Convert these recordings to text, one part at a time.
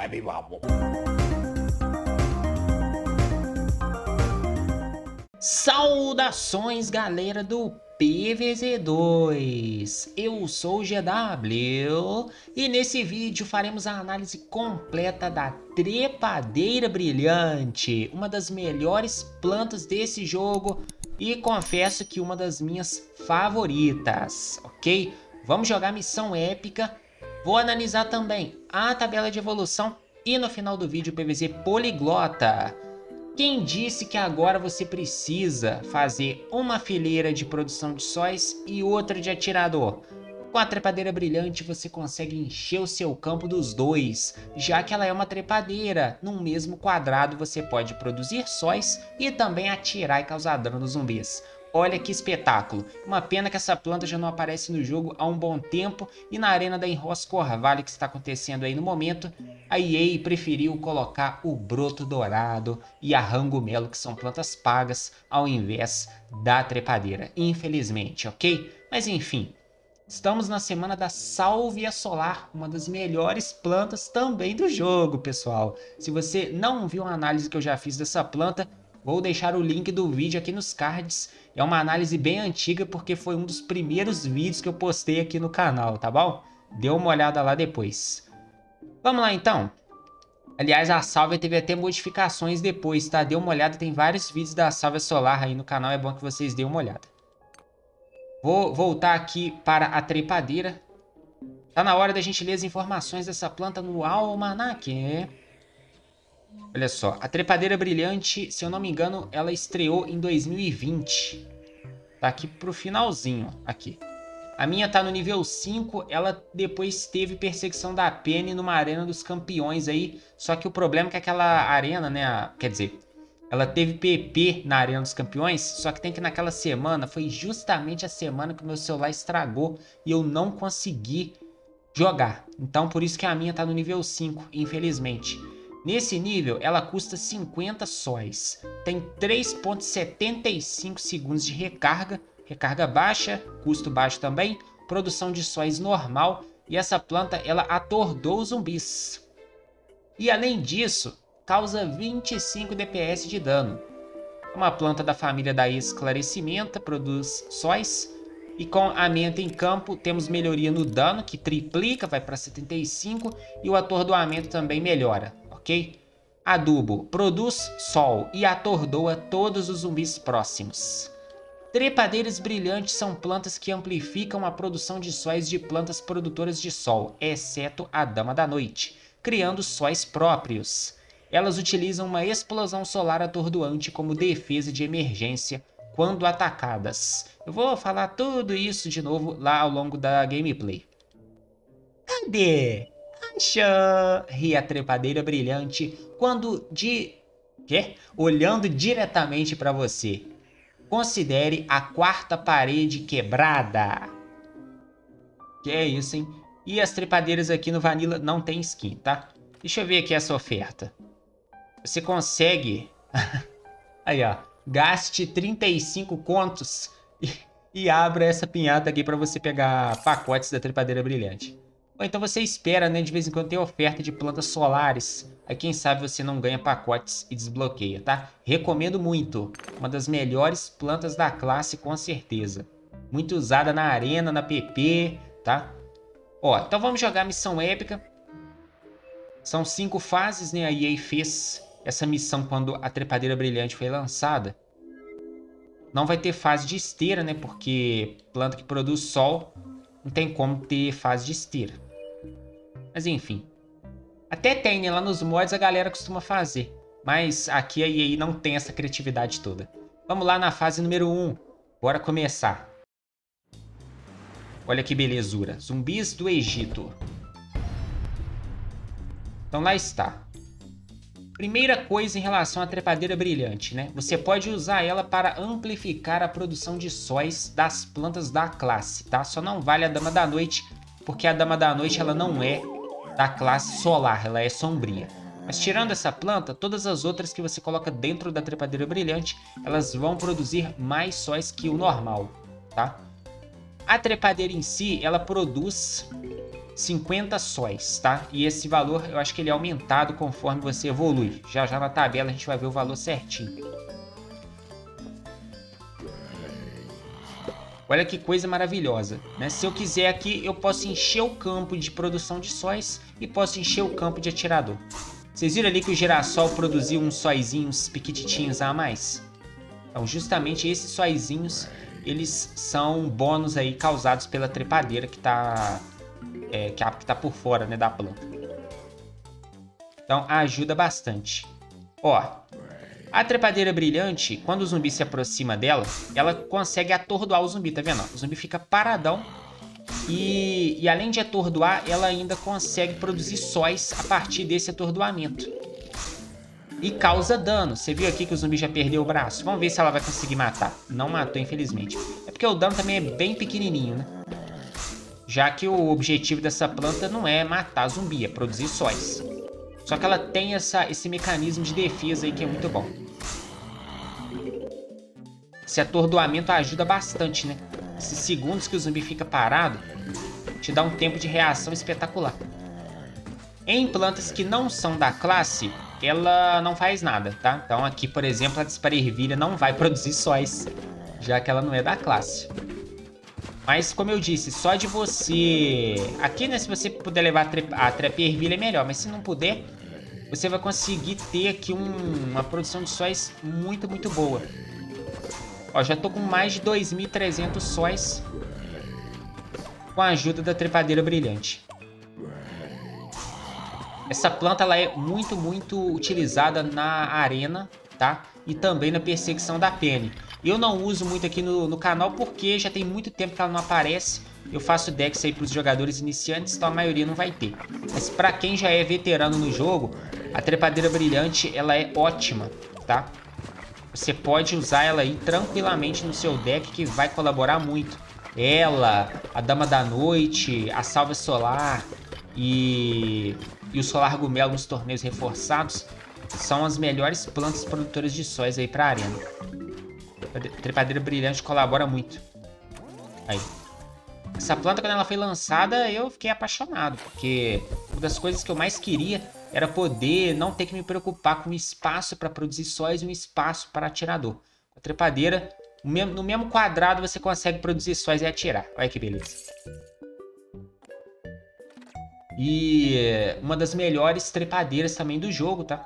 meu amor. Saudações, galera do PVZ2, eu sou o GW e nesse vídeo faremos a análise completa da trepadeira brilhante, uma das melhores plantas desse jogo e confesso que uma das minhas favoritas, ok? Vamos jogar missão épica, vou analisar também a tabela de evolução e no final do vídeo o PVZ poliglota. Quem disse que agora você precisa fazer uma fileira de produção de sóis e outra de atirador? Com a trepadeira brilhante você consegue encher o seu campo dos dois, já que ela é uma trepadeira. Num mesmo quadrado você pode produzir sóis e também atirar e causar dano nos zumbis. Olha que espetáculo, uma pena que essa planta já não aparece no jogo há um bom tempo e na arena da Enrosco Orvalho que está acontecendo aí no momento, a EA preferiu colocar o broto dourado e a rangomelo, que são plantas pagas, ao invés da trepadeira, infelizmente, ok? Mas enfim, estamos na semana da Sálvia Solar, uma das melhores plantas também do jogo, pessoal. Se você não viu a análise que eu já fiz dessa planta, vou deixar o link do vídeo aqui nos cards. É uma análise bem antiga porque foi um dos primeiros vídeos que eu postei aqui no canal, tá bom? Dê uma olhada lá depois. Vamos lá então. Aliás, a Sálvia teve até modificações depois, tá? Dê uma olhada, tem vários vídeos da Sálvia Solar aí no canal, é bom que vocês dêem uma olhada. Vou voltar aqui para a trepadeira. Tá na hora da gente ler as informações dessa planta no almanaque. Olha só, a trepadeira brilhante, se eu não me engano, ela estreou em 2020. Tá aqui pro finalzinho, aqui. A minha tá no nível 5, ela depois teve perseguição da Penny numa arena dos campeões aí. Só que o problema é que aquela arena, né, quer dizer, ela teve PP na arena dos campeões. Só que tem que naquela semana, foi justamente a semana que o meu celular estragou e eu não consegui jogar. Então por isso que a minha tá no nível 5, infelizmente. Nesse nível, ela custa 50 sóis, tem 3,75 segundos de recarga, recarga baixa, custo baixo também, produção de sóis normal e essa planta ela atordou os zumbis. E além disso, causa 25 DPS de dano. É uma planta da família da esclarecimento, produz sóis e com a menta em campo temos melhoria no dano que triplica, vai para 75 e o atordoamento também melhora. Ok? Adubo produz sol e atordoa todos os zumbis próximos. Trepadeiras brilhantes são plantas que amplificam a produção de sóis de plantas produtoras de sol, exceto a Dama da Noite, criando sóis próprios. Elas utilizam uma explosão solar atordoante como defesa de emergência quando atacadas. Eu vou falar tudo isso de novo lá ao longo da gameplay. Cadê? Ri a trepadeira brilhante quando olhando diretamente para você. Considere a quarta parede quebrada. Que é isso, hein? E as trepadeiras aqui no Vanilla não tem skin, tá? Deixa eu ver aqui essa oferta. Você consegue... Aí, ó. Gaste 35 contos e abra essa pinhata aqui para você pegar pacotes da trepadeira brilhante. Ou então você espera, né? De vez em quando tem oferta de plantas solares. Aí quem sabe você não ganha pacotes e desbloqueia, tá? Recomendo muito. Uma das melhores plantas da classe, com certeza. Muito usada na arena, na PP, tá? Ó, então vamos jogar a missão épica. São 5 fases, né? A EA fez essa missão quando a trepadeira brilhante foi lançada. Não vai ter fase de esteira, né? Porque planta que produz sol não tem como ter fase de esteira. Mas enfim. Até tem, né? Lá nos mods a galera costuma fazer. Mas aqui a EA não tem essa criatividade toda. Vamos lá na fase número 1. Bora começar. Olha que belezura. Zumbis do Egito. Então lá está. Primeira coisa em relação à trepadeira brilhante, né? Você pode usar ela para amplificar a produção de sóis das plantas da classe, tá? Só não vale a Dama da Noite, porque a Dama da Noite ela não é da classe solar, ela é sombria. Mas tirando essa planta, todas as outras que você coloca dentro da trepadeira brilhante, elas vão produzir mais sóis que o normal, tá? A trepadeira em si, ela produz 50 sóis, tá? E esse valor eu acho que ele é aumentado conforme você evolui. Já já na tabela a gente vai ver o valor certinho. Olha que coisa maravilhosa, né? Se eu quiser aqui, eu posso encher o campo de produção de sóis e posso encher o campo de atirador. Vocês viram ali que o girassol produziu uns sóizinhos pequititinhos a mais? Então, justamente esses sóizinhos, eles são bônus aí causados pela trepadeira que tá por fora, né, da planta. Então, ajuda bastante. Ó, a trepadeira brilhante, quando o zumbi se aproxima dela, ela consegue atordoar o zumbi, tá vendo? O zumbi fica paradão e além de atordoar, ela ainda consegue produzir sóis a partir desse atordoamento. E causa dano. Você viu aqui que o zumbi já perdeu o braço? Vamos ver se ela vai conseguir matar. Não matou, infelizmente. É porque o dano também é bem pequenininho, né? Já que o objetivo dessa planta não é matar zumbi, é produzir sóis. Só que ela tem esse mecanismo de defesa aí que é muito bom. Esse atordoamento ajuda bastante, né? Esses segundos que o zumbi fica parado te dá um tempo de reação espetacular. Em plantas que não são da classe, ela não faz nada, tá? Então aqui, por exemplo, a Disparervilha não vai produzir sóis, já que ela não é da classe. Mas, como eu disse, só de você... Aqui, né, se você puder levar a Trepa-Ervilha é melhor, mas se não puder, você vai conseguir ter aqui uma produção de sóis muito, muito boa. Ó, já tô com mais de 2.300 sóis com a ajuda da trepadeira brilhante. Essa planta ela é muito, muito utilizada na arena, tá? E também na perseguição da Penny. Eu não uso muito aqui no canal porque já tem muito tempo que ela não aparece. Eu faço decks aí para os jogadores iniciantes, então a maioria não vai ter. Mas para quem já é veterano no jogo, a trepadeira brilhante ela é ótima, tá? Você pode usar ela aí tranquilamente no seu deck que vai colaborar muito. Ela, a Dama da Noite, a Salva Solar e o Solar Gumelo nos torneios reforçados são as melhores plantas produtoras de sóis aí para a arena. A trepadeira brilhante colabora muito. Aí. Essa planta, quando ela foi lançada, eu fiquei apaixonado, porque uma das coisas que eu mais queria era poder não ter que me preocupar com espaço para produzir sóis e um espaço para atirador. A trepadeira, no mesmo quadrado, você consegue produzir sóis e atirar. Olha que beleza. E uma das melhores trepadeiras também do jogo, tá?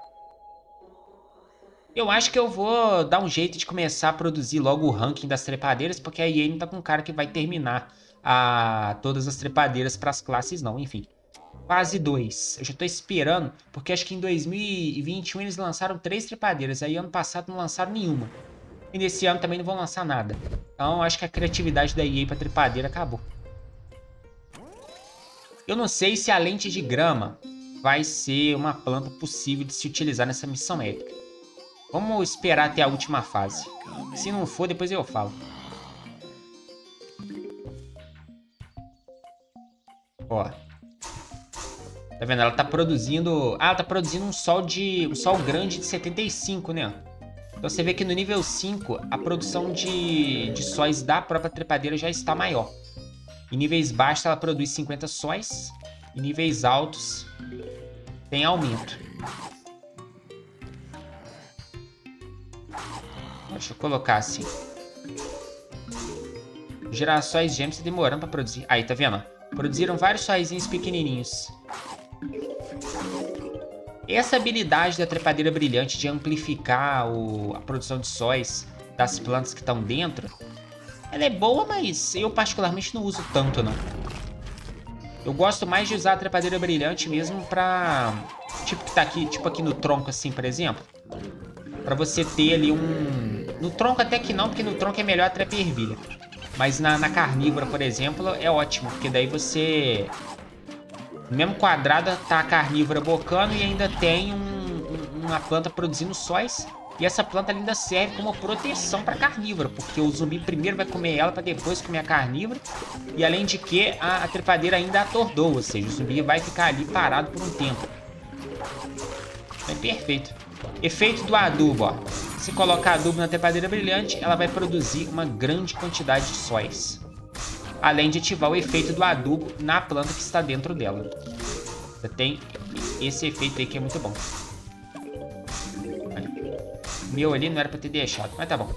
Eu acho que eu vou dar um jeito de começar a produzir logo o ranking das trepadeiras, porque a EA não tá com um cara que vai terminar todas as trepadeiras para as classes não, enfim. Fase 2. Eu já tô esperando, porque acho que em 2021 eles lançaram 3 trepadeiras, aí ano passado não lançaram nenhuma. E nesse ano também não vão lançar nada. Então acho que a criatividade da EA pra trepadeira acabou. Eu não sei se a lente de grama vai ser uma planta possível de se utilizar nessa missão épica. Vamos esperar até a última fase. Se não for, depois eu falo. Ó. Tá vendo? Ela tá produzindo... Ah, ela tá produzindo um sol grande de 75, né? Então você vê que no nível 5, a produção de sóis da própria trepadeira já está maior. Em níveis baixos, ela produz 50 sóis. Em níveis altos, tem aumento. Deixa eu colocar assim. Girassóis gêmeos tá demorando pra produzir. Aí, tá vendo? Produziram vários sóizinhos pequenininhos. Essa habilidade da trepadeira brilhante de amplificar a produção de sóis das plantas que estão dentro, ela é boa, mas eu particularmente não uso tanto, não. Eu gosto mais de usar a trepadeira brilhante mesmo pra... Tipo que tá aqui, tipo aqui no tronco assim, por exemplo. Pra você ter ali no tronco até que não, porque no tronco é melhor a trepa-ervilha. Mas na carnívora, por exemplo, é ótimo, porque daí você... No mesmo quadrado tá a carnívora bocando e ainda tem uma planta produzindo sóis. E essa planta ainda serve como proteção para carnívora, porque o zumbi primeiro vai comer ela para depois comer a carnívora. E além de que a trepadeira ainda atordoa, ou seja, o zumbi vai ficar ali parado por um tempo. É perfeito. Efeito do adubo, ó. Se colocar adubo na trepadeira brilhante, ela vai produzir uma grande quantidade de sóis. além de ativar o efeito do adubo na planta que está dentro dela. Você tem esse efeito aí que é muito bom. O meu ali não era pra ter deixado, mas tá bom.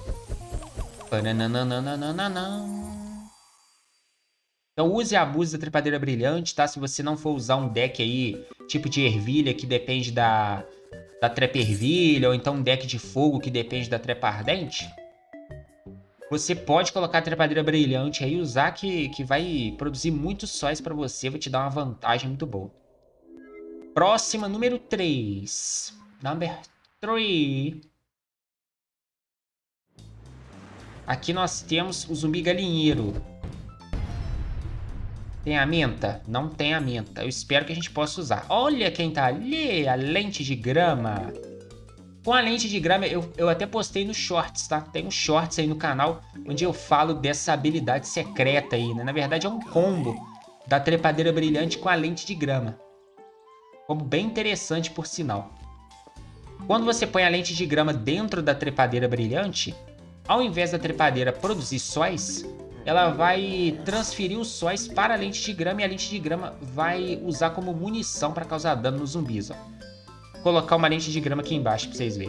Então use e abuse da trepadeira brilhante, tá? Se você não for usar um deck aí, tipo de ervilha, que depende da trepa ervilha, ou então um deck de fogo que depende da trepa ardente, você pode colocar a trepadeira brilhante aí e usar que vai produzir muitos sóis pra você, vai te dar uma vantagem muito boa. Próxima, número 3. Number 3. Aqui nós temos o zumbi galinheiro. Tem a menta? Não tem a menta. Eu espero que a gente possa usar. Olha quem tá ali, a lente de grama. Com a lente de grama, eu até postei nos shorts, tá? Tem uns shorts aí no canal onde eu falo dessa habilidade secreta aí, né? Na verdade é um combo da trepadeira brilhante com a lente de grama. Combo bem interessante, por sinal. Quando você põe a lente de grama dentro da trepadeira brilhante, ao invés da trepadeira produzir sóis, ela vai transferir os sóis para a lente de grama e a lente de grama vai usar como munição para causar dano nos zumbis, ó. Vou colocar uma lente de grama aqui embaixo para vocês verem.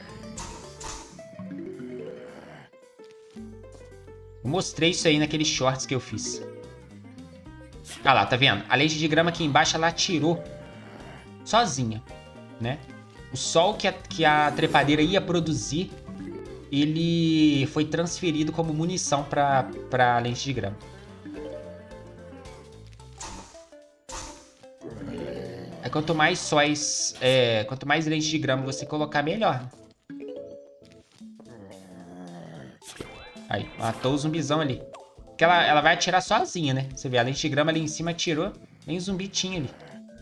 Eu mostrei isso aí naqueles shorts que eu fiz. Ah lá, tá vendo? A lente de grama aqui embaixo, ela atirou sozinha, né? O sol que a trepadeira ia produzir, ele foi transferido como munição para a lente de grama. Aí quanto mais sóis, quanto mais lente de grama você colocar, melhor. Aí, matou o zumbizão ali. Porque ela vai atirar sozinha, né? Você vê, a lente de grama ali em cima atirou, nem zumbi tinha ali.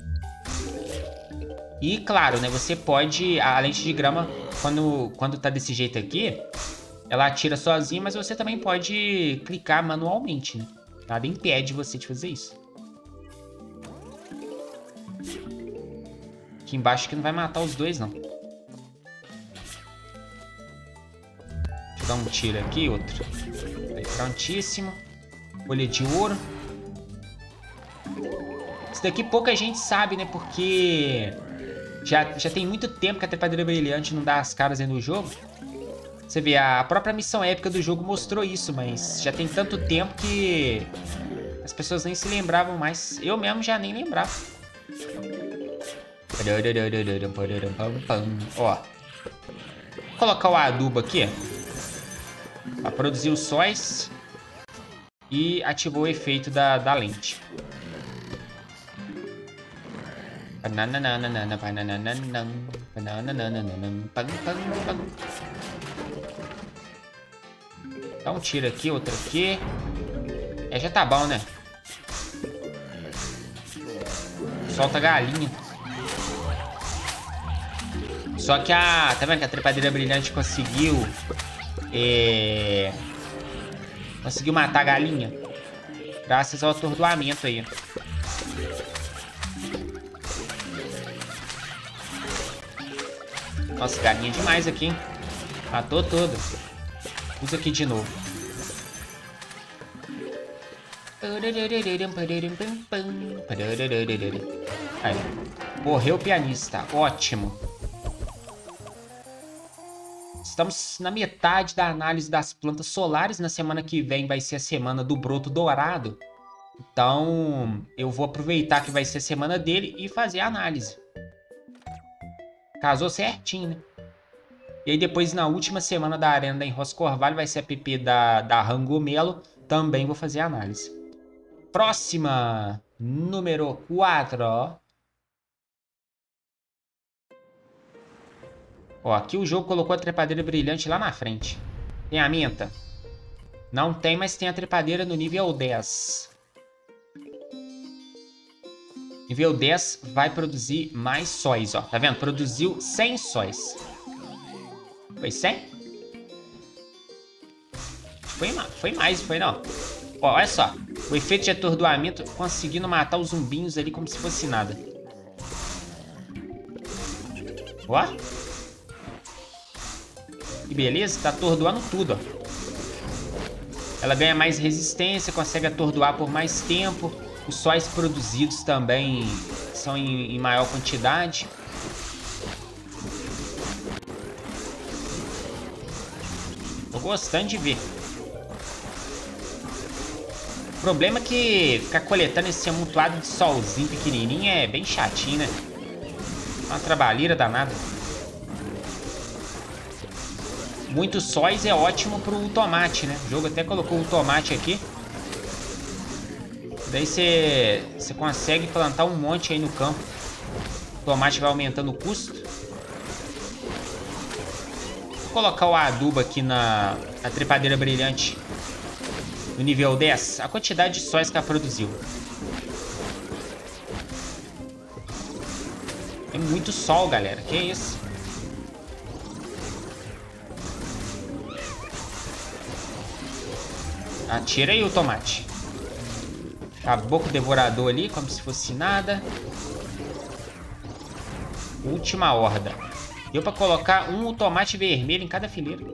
E claro, né, você pode, a lente de grama, quando tá desse jeito aqui, ela atira sozinha, mas você também pode clicar manualmente, né? Nada impede você de fazer isso. Aqui embaixo que não vai matar os dois, não. Deixa eu dar um tiro aqui, outro. Aí, prontíssimo. Folha de ouro. Isso daqui pouca gente sabe, né, porque... Já tem muito tempo que a trepadeira brilhante não dá as caras aí no jogo. Você vê, a própria missão épica do jogo mostrou isso, mas já tem tanto tempo que as pessoas nem se lembravam mais. Eu mesmo já nem lembrava. Ó. Vou colocar o adubo aqui, ó, pra produzir os sóis. E ativou o efeito da lente. Dá um tiro aqui, outro aqui. Já tá bom, né? Solta a galinha. Só que tá vendo que a trepadeira brilhante conseguiu... conseguiu matar a galinha. Graças ao atordoamento aí. Nossa, galinha demais aqui, hein? Matou toda. Usa aqui de novo. Aí, morreu o pianista. Ótimo. Estamos na metade da análise das plantas solares. Na semana que vem vai ser a semana do broto dourado. Então, eu vou aproveitar que vai ser a semana dele e fazer a análise. Casou certinho, né? E aí depois, na última semana da Arena da Enrosco Orvalho, vai ser a PP da Rangomelo. Também vou fazer a análise. Próxima, número 4, ó. Ó, aqui o jogo colocou a trepadeira brilhante lá na frente. Tem a menta? Não tem, mas tem a trepadeira no nível 10. Nível 10 vai produzir mais sóis, ó. Tá vendo? Produziu 100 sóis. Foi 100? Foi mais, foi não. Ó, olha só. O efeito de atordoamento conseguindo matar os zumbinhos ali como se fosse nada. Ó. Que beleza. Tá atordoando tudo, ó. Ela ganha mais resistência, consegue atordoar por mais tempo. Os sóis produzidos também são em maior quantidade. Tô gostando de ver. O problema é que ficar coletando esse amontoado de solzinho pequenininho é bem chatinho, né? Uma trabalheira danada. Muitos sóis é ótimo pro tomate, né? O jogo até colocou o tomate aqui. Daí você consegue plantar um monte aí no campo. O tomate vai aumentando o custo. Vou colocar o adubo aqui na trepadeira brilhante. No nível 10. A quantidade de sóis que ela produziu. Tem muito sol, galera. Que isso? Atira aí o tomate. Acabou com o devorador ali, como se fosse nada. Última horda. Deu pra colocar um tomate vermelho em cada fileira.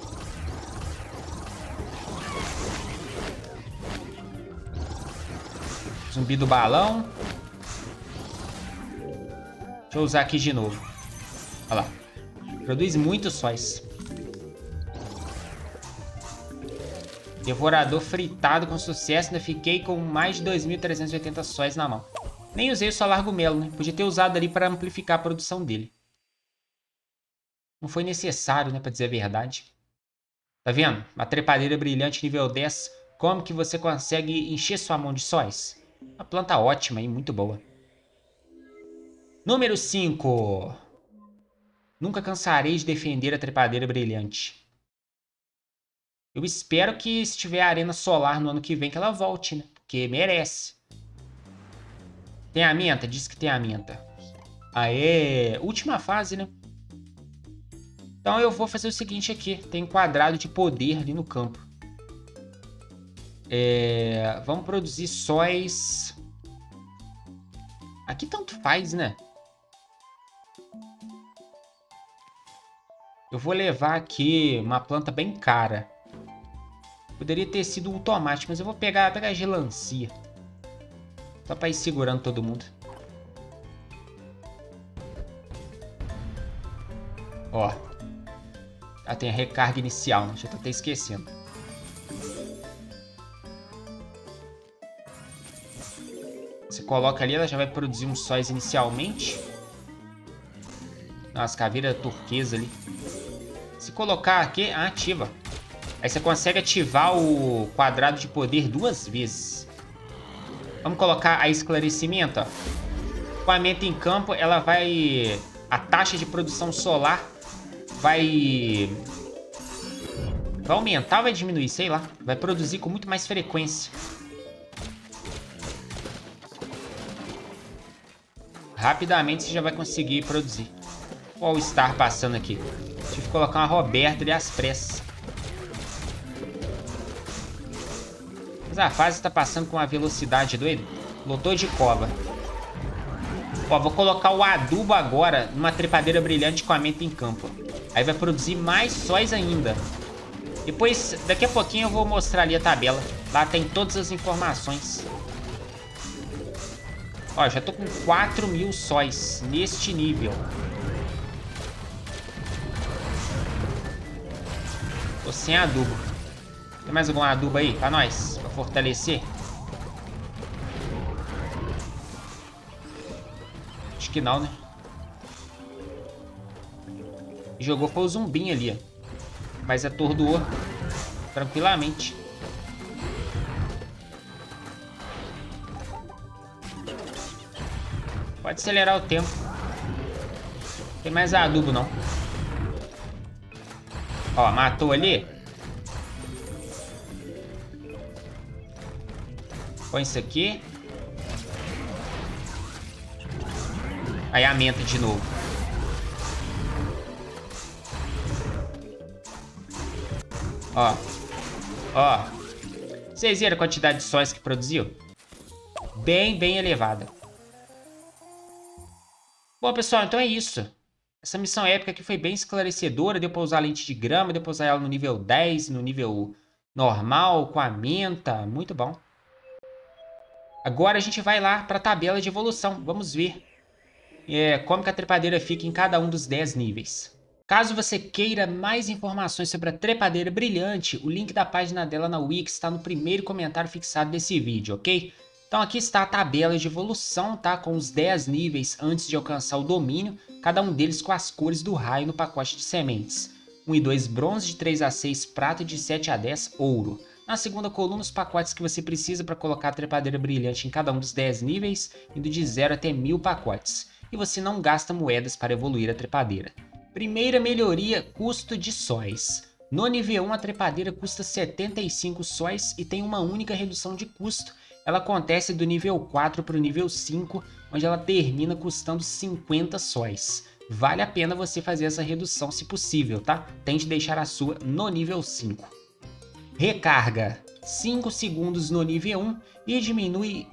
Zumbi do balão. Deixa eu usar aqui de novo. Olha lá. Produz muitos sóis. Devorador fritado com sucesso. Ainda fiquei com mais de 2.380 sóis na mão. Nem usei o solargumelo, né? Podia ter usado ali para amplificar a produção dele. Não foi necessário, né? Pra dizer a verdade. Tá vendo? Uma trepadeira brilhante nível 10. Como que você consegue encher sua mão de sóis? Uma planta ótima e muito boa. Número 5. Nunca cansarei de defender a trepadeira brilhante. Eu espero que se tiver arena solar no ano que vem que ela volte, né? Porque merece. Tem a menta? Diz que tem a menta. Aê! Última fase, né? Então eu vou fazer o seguinte aqui. Tem um quadrado de poder ali no campo. Vamos produzir sóis. Aqui tanto faz, né? Eu vou levar aqui uma planta bem cara. Poderia ter sido um tomate, mas eu vou pegar a gelancia. Só pra ir segurando todo mundo. Ó. Tem a recarga inicial, né? Já tô até esquecendo. Você coloca ali, ela já vai produzir uns sóis inicialmente. Nossa, caveira turquesa ali. Se colocar aqui, ativa. Aí você consegue ativar o quadrado de poder 2 vezes. Vamos colocar a esclarecimento, ó. Com a menta em campo, ela vai... A taxa de produção solar vai aumentar ou vai diminuir, sei lá. Vai produzir com muito mais frequência. Rapidamente você já vai conseguir produzir. Olha o Star passando aqui. Tive que colocar uma Roberta ali às pressas. Mas a fase está passando com uma velocidade doida. Lotou de cova. Ó, vou colocar o adubo agora numa trepadeira brilhante com a menta em campo. Aí vai produzir mais sóis ainda. Depois, daqui a pouquinho eu vou mostrar ali a tabela. Lá tem todas as informações. Ó, já tô com 4.000 sóis neste nível. Tô sem adubo. Tem mais algum adubo aí pra nós? Pra fortalecer? Acho que não, né? Jogou foi o zumbinho ali, ó. Mas atordoou tranquilamente. Pode acelerar o tempo. Não tem mais adubo, não. Ó, matou ali. Põe isso aqui. Aí a menta de novo. Ó. Ó. Vocês viram a quantidade de sóis que produziu? Bem elevada. Bom, pessoal, então é isso. Essa missão épica aqui foi bem esclarecedora. Deu pra usar lente de grama, deu pra usar ela no nível 10, no nível normal, com a menta, muito bom. Agora a gente vai lá para a tabela de evolução, vamos ver como que a trepadeira fica em cada um dos 10 níveis. Caso você queira mais informações sobre a trepadeira brilhante, o link da página dela na Wix está no primeiro comentário fixado desse vídeo, ok? Então aqui está a tabela de evolução, tá? Com os 10 níveis antes de alcançar o domínio, cada um deles com as cores do raio no pacote de sementes. 1 e 2 bronze, de 3 a 6 prata e de 7 a 10 ouro. Na segunda coluna, os pacotes que você precisa para colocar a trepadeira brilhante em cada um dos 10 níveis, indo de 0 até 1000 pacotes. E você não gasta moedas para evoluir a trepadeira. Primeira melhoria, custo de sóis. No nível 1, a trepadeira custa 75 sóis e tem uma única redução de custo. Ela acontece do nível 4 para o nível 5, onde ela termina custando 50 sóis. Vale a pena você fazer essa redução se possível, tá? Tente deixar a sua no nível 5. Recarga, 5 segundos no nível 1 e diminui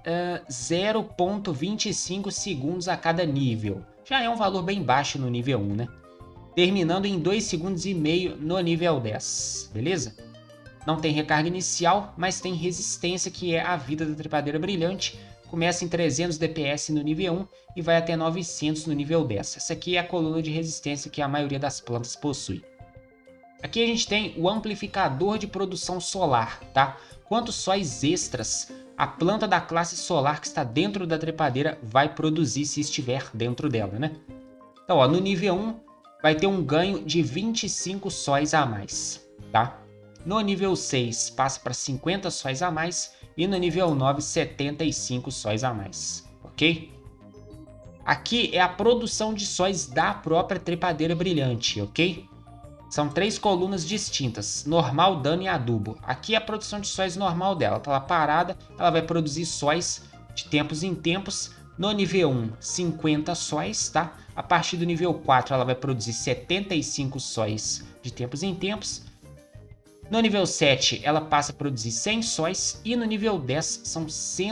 0,25 segundos a cada nível. Já é um valor bem baixo no nível 1, né? Terminando em 2,5 segundos no nível 10, beleza? Não tem recarga inicial, mas tem resistência, que é a vida da trepadeira brilhante. Começa em 300 DPS no nível 1 e vai até 900 no nível 10. Essa aqui é a coluna de resistência que a maioria das plantas possui. Aqui a gente tem o amplificador de produção solar, tá? Quantos sóis extras a planta da classe solar que está dentro da trepadeira vai produzir se estiver dentro dela, né? Então, ó, no nível 1 vai ter um ganho de 25 sóis a mais, tá? No nível 6 passa para 50 sóis a mais e no nível 9 75 sóis a mais, ok? Aqui é a produção de sóis da própria trepadeira brilhante, ok? São 3 colunas distintas, normal, dano e adubo. Aqui é a produção de sóis normal dela, tá lá parada, ela vai produzir sóis de tempos em tempos. No nível 1, 50 sóis, tá? A partir do nível 4 ela vai produzir 75 sóis de tempos em tempos. No nível 7 ela passa a produzir 100 sóis e no nível 10 são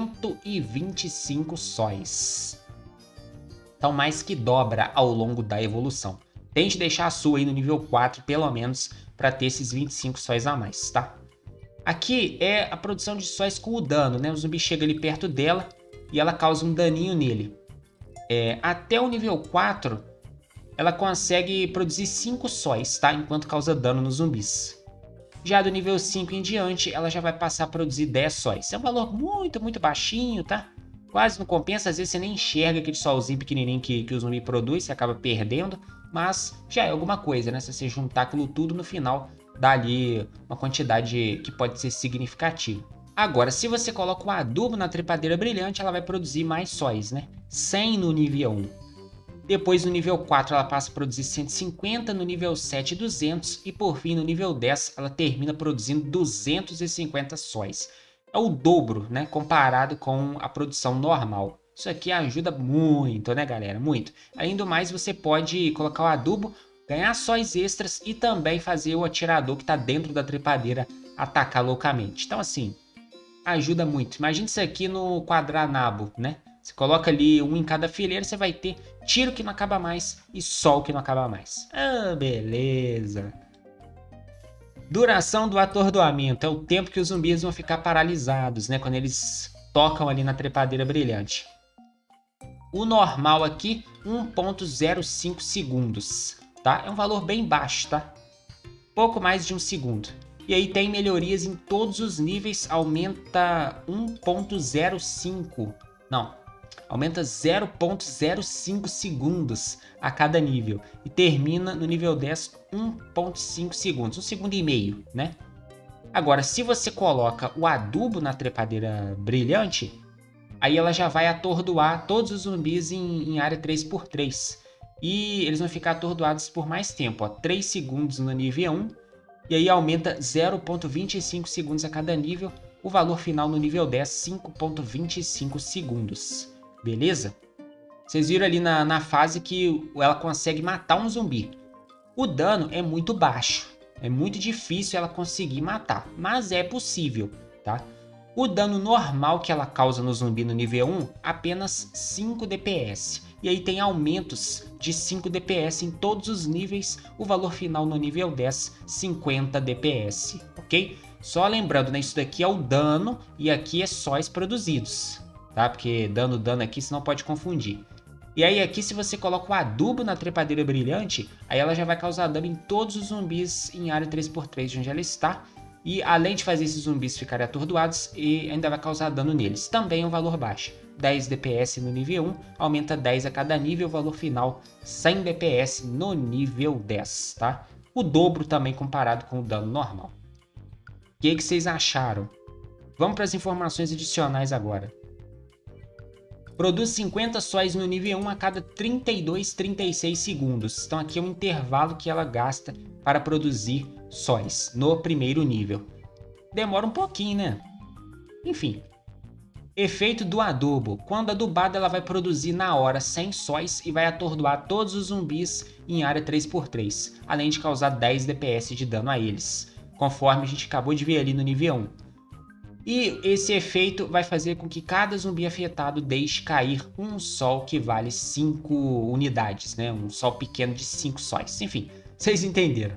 125 sóis. Então mais que dobra ao longo da evolução. Tente deixar a sua aí no nível 4, pelo menos, para ter esses 25 sóis a mais, tá? Aqui é a produção de sóis com o dano, né? O zumbi chega ali perto dela e ela causa um daninho nele. Até o nível 4, ela consegue produzir 5 sóis, tá? Enquanto causa dano nos zumbis. Já do nível 5 em diante, ela já vai passar a produzir 10 sóis. É um valor muito, muito baixinho, tá? Quase não compensa, às vezes você nem enxerga aquele solzinho pequenininho que o zumbi produz, você acaba perdendo. Mas já é alguma coisa, né? Se você juntar aquilo tudo, no final dá ali uma quantidade que pode ser significativa. Agora, se você coloca um adubo na trepadeira brilhante, ela vai produzir mais sóis, né? 100 no nível 1. Depois, no nível 4, ela passa a produzir 150, no nível 7, 200. E por fim, no nível 10, ela termina produzindo 250 sóis. É o dobro, né? Comparado com a produção normal. Isso aqui ajuda muito, né, galera? Muito. Além do mais, você pode colocar o adubo, ganhar sóis extras e também fazer o atirador que está dentro da trepadeira atacar loucamente. Então, assim, ajuda muito. Imagina isso aqui no quadranabo, né? Você coloca ali um em cada fileira, você vai ter tiro que não acaba mais e sol que não acaba mais. Ah, beleza. Duração do atordoamento é o tempo que os zumbis vão ficar paralisados, né? Quando eles tocam ali na trepadeira brilhante. O normal aqui, 1,05 segundos, tá? É um valor bem baixo, tá? Pouco mais de 1 segundo. E aí tem melhorias em todos os níveis, aumenta 1,05. Não, aumenta 0,05 segundos a cada nível. E termina no nível 10, 1,5 segundos, 1,5 segundos, né? Agora, se você coloca o adubo na trepadeira brilhante, aí ela já vai atordoar todos os zumbis em área 3x3. E eles vão ficar atordoados por mais tempo, ó, 3 segundos no nível 1. E aí aumenta 0,25 segundos a cada nível. O valor final no nível 10, 5,25 segundos. Beleza? Vocês viram ali na fase que ela consegue matar um zumbi. O dano é muito baixo. É muito difícil ela conseguir matar. Mas é possível, tá? O dano normal que ela causa no zumbi no nível 1, apenas 5 DPS. E aí tem aumentos de 5 DPS em todos os níveis. O valor final no nível 10, 50 DPS, ok? Só lembrando, né? Isso daqui é o dano e aqui é sóis produzidos, tá? Porque dano aqui, senão pode confundir. E aí aqui, se você coloca o adubo na trepadeira brilhante, aí ela já vai causar dano em todos os zumbis em área 3x3 de onde ela está. E além de fazer esses zumbis ficarem atordoados, e ainda vai causar dano neles. Também é um valor baixo. 10 DPS no nível 1, aumenta 10 a cada nível, valor final 100 DPS no nível 10, tá? O dobro também comparado com o dano normal. O que vocês acharam? Vamos para as informações adicionais agora. Produz 50 sóis no nível 1 a cada 36 segundos. Então aqui é o intervalo que ela gasta para produzir sóis no primeiro nível. Demora um pouquinho, né? Enfim. Efeito do adubo. Quando adubada, ela vai produzir na hora 100 sóis e vai atordoar todos os zumbis em área 3x3, além de causar 10 DPS de dano a eles, conforme a gente acabou de ver ali no nível 1. E esse efeito vai fazer com que cada zumbi afetado deixe cair um sol que vale 5 unidades, né? Um sol pequeno de 5 sóis. Enfim, vocês entenderam.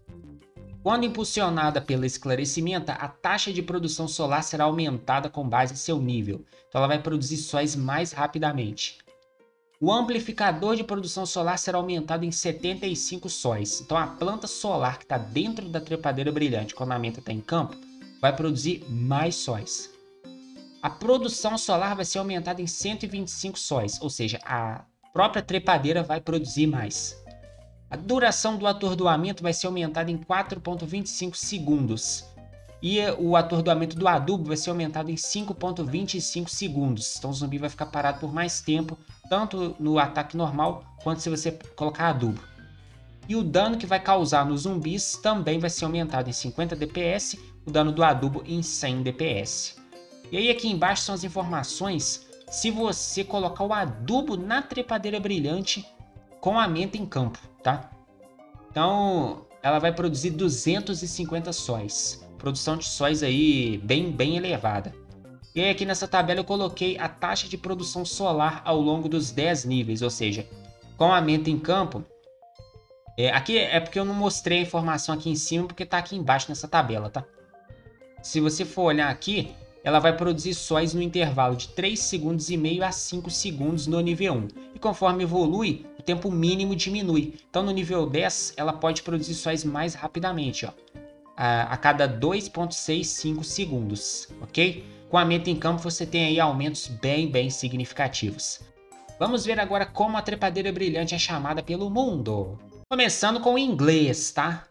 Quando impulsionada pelo esclarecimento, a taxa de produção solar será aumentada com base em seu nível. Então ela vai produzir sóis mais rapidamente. O amplificador de produção solar será aumentado em 75 sóis. Então a planta solar que está dentro da trepadeira brilhante, quando a menta está em campo, vai produzir mais sóis. A produção solar vai ser aumentada em 125 sóis, ou seja, a própria trepadeira vai produzir mais. A duração do atordoamento vai ser aumentada em 4,25 segundos. E o atordoamento do adubo vai ser aumentado em 5,25 segundos. Então o zumbi vai ficar parado por mais tempo, tanto no ataque normal, quanto se você colocar adubo. E o dano que vai causar nos zumbis também vai ser aumentado em 50 DPS, o dano do adubo em 100 DPS. E aí aqui embaixo são as informações se você colocar o adubo na trepadeira brilhante com a menta em campo, tá? Então ela vai produzir 250 sóis. Produção de sóis aí bem elevada. E aí aqui nessa tabela eu coloquei a taxa de produção solar ao longo dos 10 níveis, ou seja, com a menta em campo. Aqui é porque eu não mostrei a informação aqui em cima, porque tá aqui embaixo nessa tabela, tá? Se você for olhar aqui, ela vai produzir sóis no intervalo de 3,5 segundos a 5 segundos no nível 1. E conforme evolui, o tempo mínimo diminui. Então no nível 10, ela pode produzir sóis mais rapidamente, ó, a cada 2,65 segundos, ok? Com a menta em campo você tem aí aumentos bem significativos. Vamos ver agora como a trepadeira brilhante é chamada pelo mundo. Começando com o inglês, tá?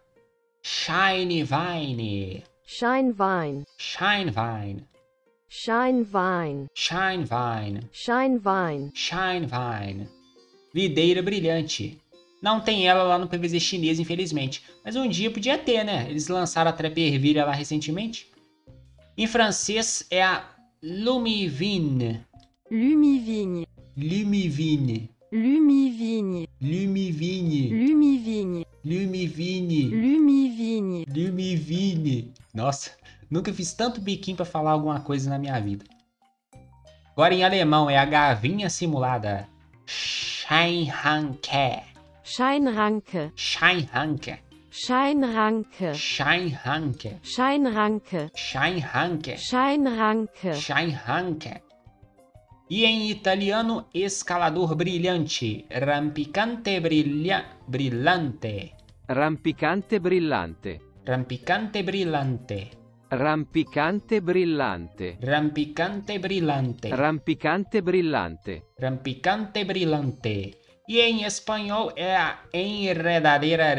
Shine Vine. Shine Vine. Shine Vine. Shine Vine. Shine Vine. Shine Vine. Shine Vine. Videira brilhante. Não tem ela lá no PVZ chinês, infelizmente. Mas um dia podia ter, né? Eles lançaram a trepa ervilha lá recentemente. Em francês é a Lumivine. Lumivigne. Lumivine. Lumivigne. Lumivine. Lumivigne. Lumivine. Lumivigne. Lumivine. Nossa, nunca fiz tanto biquinho pra falar alguma coisa na minha vida. Agora em alemão é a gavinha simulada. Scheinhanke. Scheinranke. Scheinhanke. Scheinranke. Scheinhanke. Scheinranke. Scheinhanke. Scheinranke. Scheinhanke. E em italiano, escalador brilhante. Rampicante brillante. Rampicante brillante. Rampicante brillante. Rampicante brillante. Rampicante brillante. Rampicante brillante. Rampicante brillante. E em espanhol é a enredadeira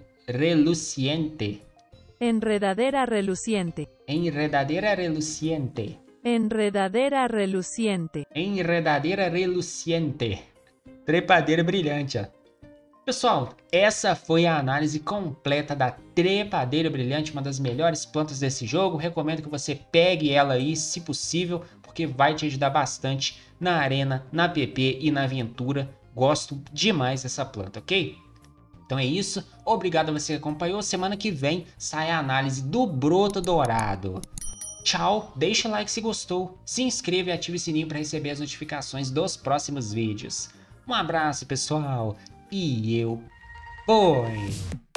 reluciente. Enredadera reluciente. Enredadeira reluciente. Enredadera reluciente. Enredadeira reluciente. Trepadeira brilhante, ó. Pessoal, essa foi a análise completa da trepadeira brilhante, uma das melhores plantas desse jogo. Recomendo que você pegue ela aí, se possível, porque vai te ajudar bastante na arena, na PP e na aventura. Gosto demais dessa planta, ok? Então é isso. Obrigado a você que acompanhou. Semana que vem sai a análise do broto dourado. Tchau, deixa o like se gostou, se inscreva e ative o sininho para receber as notificações dos próximos vídeos. Um abraço, pessoal, e eu fui!